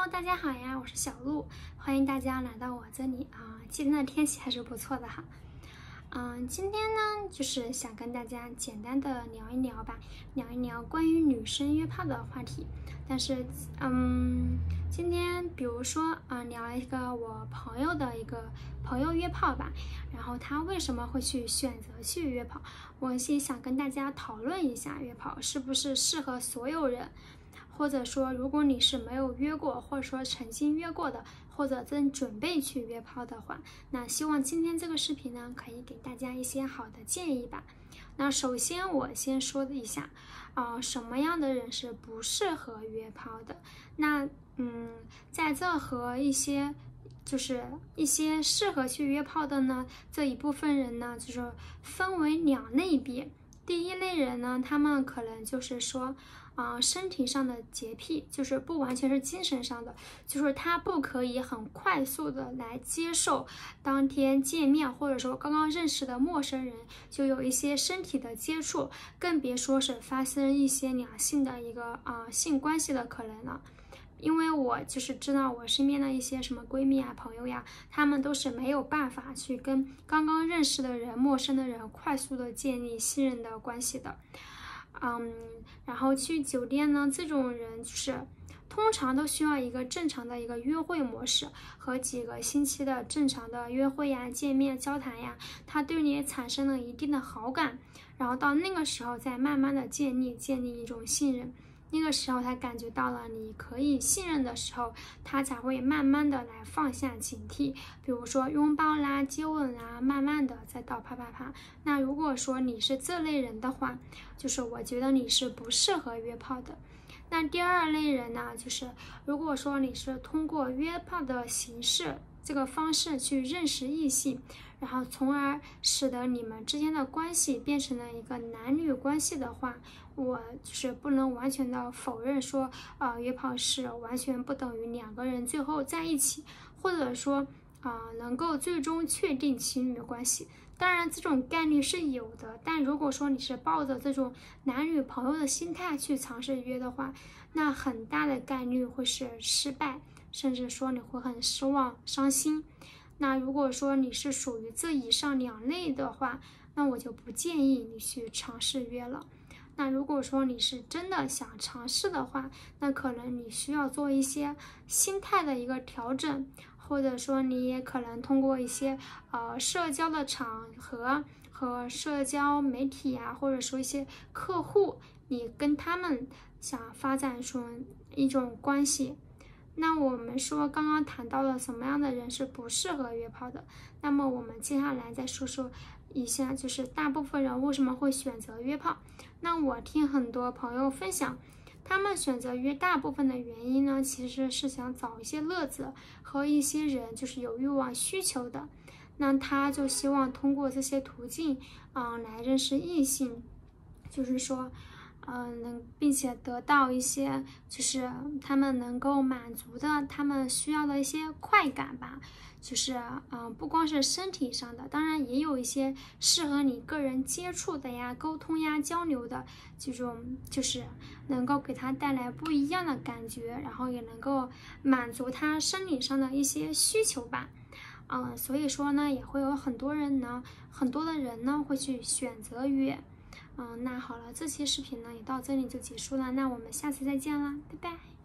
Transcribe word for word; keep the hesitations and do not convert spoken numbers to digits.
Hello， 大家好呀，我是小鹿，欢迎大家来到我这里啊。今天的天气还是不错的哈。嗯，今天呢，就是想跟大家简单的聊一聊吧，聊一聊关于女生约炮的话题。但是，嗯，今天比如说啊、呃，聊一个我朋友的一个朋友约炮吧，然后他为什么会去选择去约炮？我先想跟大家讨论一下，约炮是不是适合所有人？或者说，如果你是没有约过，或者说曾经约过的，或者正准备去约炮的话，那希望今天这个视频呢，可以给大家一些好的建议吧。那首先我先说一下，啊、呃，什么样的人是不适合约炮的？那嗯，在这和一些就是一些适合去约炮的呢，这一部分人呢，就是分为两类别。第一类人呢，他们可能就是说，啊、呃，身体上的洁癖，就是不完全是精神上的，就是他不可以很快速的来接受当天见面或者说刚刚认识的陌生人就有一些身体的接触，更别说是发生一些两性的一个啊、呃、性关系的可能了。因为我就是知道我身边的一些什么闺蜜啊、朋友呀，她们都是没有办法去跟刚刚认识的人、陌生的人快速的建立信任的关系的。嗯，然后去酒店呢，这种人就是通常都需要一个正常的一个约会模式和几个星期的正常的约会呀、见面、交谈呀，他对你也产生了一定的好感，然后到那个时候再慢慢的建立建立一种信任。那个时候他感觉到了你可以信任的时候，他才会慢慢的来放下警惕，比如说拥抱啦、接吻啦，慢慢的再到啪啪啪。那如果说你是这类人的话，就是我觉得你是不适合约炮的。那第二类人呢，就是如果说你是通过约炮的形式这个方式去认识异性，然后从而使得你们之间的关系变成了一个男女关系的话，我就是不能完全的否认说，呃，约炮是完全不等于两个人最后在一起，或者说啊、呃、能够最终确定情侣关系。当然这种概率是有的，但如果说你是抱着这种男女朋友的心态去尝试约的话，那很大的概率会是失败，甚至说你会很失望、伤心。那如果说你是属于这以上两类的话，那我就不建议你去尝试约了。那如果说你是真的想尝试的话，那可能你需要做一些心态的一个调整，或者说你也可能通过一些呃社交的场合和社交媒体啊，或者说一些客户，你跟他们想发展出一种关系。那我们说刚刚谈到了什么样的人是不适合约炮的，那么我们接下来再说说一下，就是大部分人为什么会选择约炮。那我听很多朋友分享，他们选择约大部分的原因呢，其实是想找一些乐子和一些人就是有欲望需求的，那他就希望通过这些途径啊、呃、来认识异性，就是说嗯、呃，能并且得到一些就是他们能够满足的他们需要的一些快感吧，就是嗯、呃，不光是身体上的，当然也有一些适合你个人接触的呀、沟通呀、交流的这种，就是能够给他带来不一样的感觉，然后也能够满足他生理上的一些需求吧。嗯、呃，所以说呢，也会有很多人呢，很多的人呢会去选择约。嗯，那好了，这期视频呢也到这里就结束了，那我们下次再见啦，拜拜。